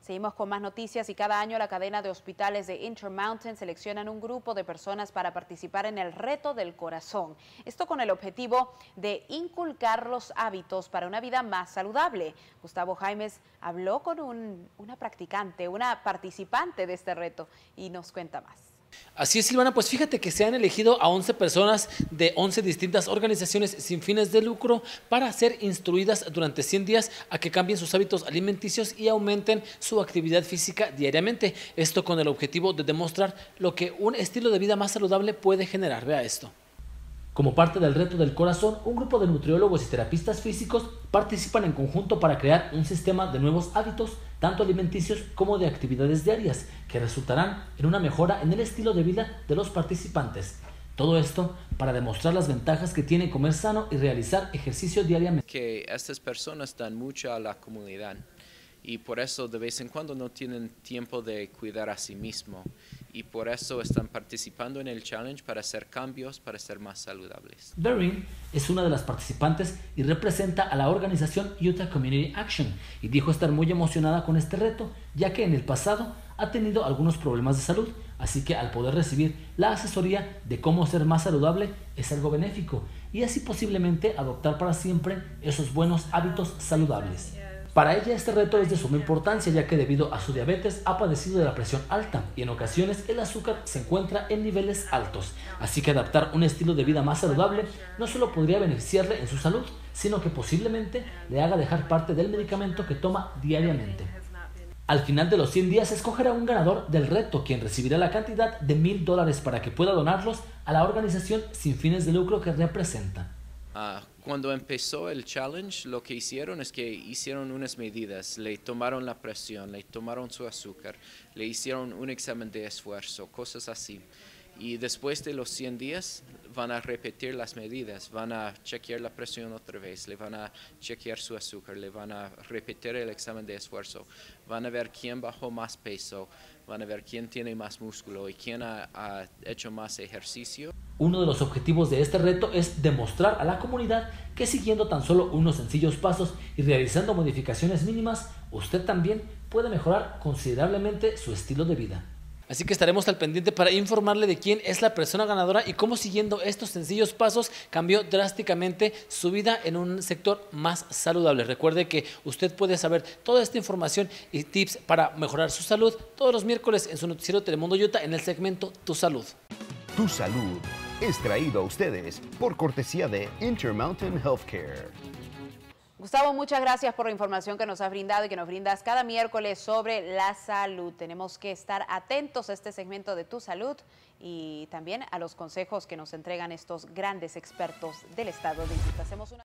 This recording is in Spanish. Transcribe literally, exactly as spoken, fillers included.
Seguimos con más noticias y cada año la cadena de hospitales de Intermountain seleccionan un grupo de personas para participar en el reto del corazón. Esto con el objetivo de inculcar los hábitos para una vida más saludable. Gustavo Jaimes habló con un, una practicante, una participante de este reto y nos cuenta más. Así es, Silvana, pues fíjate que se han elegido a once personas de once distintas organizaciones sin fines de lucro para ser instruidas durante cien días a que cambien sus hábitos alimenticios y aumenten su actividad física diariamente. Esto con el objetivo de demostrar lo que un estilo de vida más saludable puede generar. Vea esto. Como parte del reto del corazón, un grupo de nutriólogos y terapistas físicos participan en conjunto para crear un sistema de nuevos hábitos, tanto alimenticios como de actividades diarias, que resultarán en una mejora en el estilo de vida de los participantes. Todo esto para demostrar las ventajas que tiene comer sano y realizar ejercicio diariamente. Que estas personas dan mucho a la comunidad y por eso de vez en cuando no tienen tiempo de cuidar a sí mismo y por eso están participando en el challenge para hacer cambios, para ser más saludables. Doreen es una de las participantes y representa a la organización Utah Community Action y dijo estar muy emocionada con este reto, ya que en el pasado ha tenido algunos problemas de salud, así que al poder recibir la asesoría de cómo ser más saludable es algo benéfico y así posiblemente adoptar para siempre esos buenos hábitos saludables. Para ella este reto es de suma importancia, ya que debido a su diabetes ha padecido de la presión alta y en ocasiones el azúcar se encuentra en niveles altos. Así que adaptar un estilo de vida más saludable no solo podría beneficiarle en su salud, sino que posiblemente le haga dejar parte del medicamento que toma diariamente. Al final de los cien días se escogerá un ganador del reto, quien recibirá la cantidad de mil dólares para que pueda donarlos a la organización sin fines de lucro que representa. Uh, cuando empezó el challenge, lo que hicieron es que hicieron unas medidas, le tomaron la presión, le tomaron su azúcar, le hicieron un examen de esfuerzo, cosas así. Y después de los cien días van a repetir las medidas, van a chequear la presión otra vez, le van a chequear su azúcar, le van a repetir el examen de esfuerzo, van a ver quién bajó más peso, van a ver quién tiene más músculo y quién ha, ha hecho más ejercicio. Uno de los objetivos de este reto es demostrar a la comunidad que siguiendo tan solo unos sencillos pasos y realizando modificaciones mínimas, usted también puede mejorar considerablemente su estilo de vida. Así que estaremos al pendiente para informarle de quién es la persona ganadora y cómo siguiendo estos sencillos pasos cambió drásticamente su vida en un sector más saludable. Recuerde que usted puede saber toda esta información y tips para mejorar su salud todos los miércoles en su noticiero Telemundo Utah en el segmento Tu Salud. Tu Salud es traído a ustedes por cortesía de Intermountain Healthcare. Gustavo, muchas gracias por la información que nos has brindado y que nos brindas cada miércoles sobre la salud. Tenemos que estar atentos a este segmento de Tu Salud y también a los consejos que nos entregan estos grandes expertos del estado de Utah. Hacemos una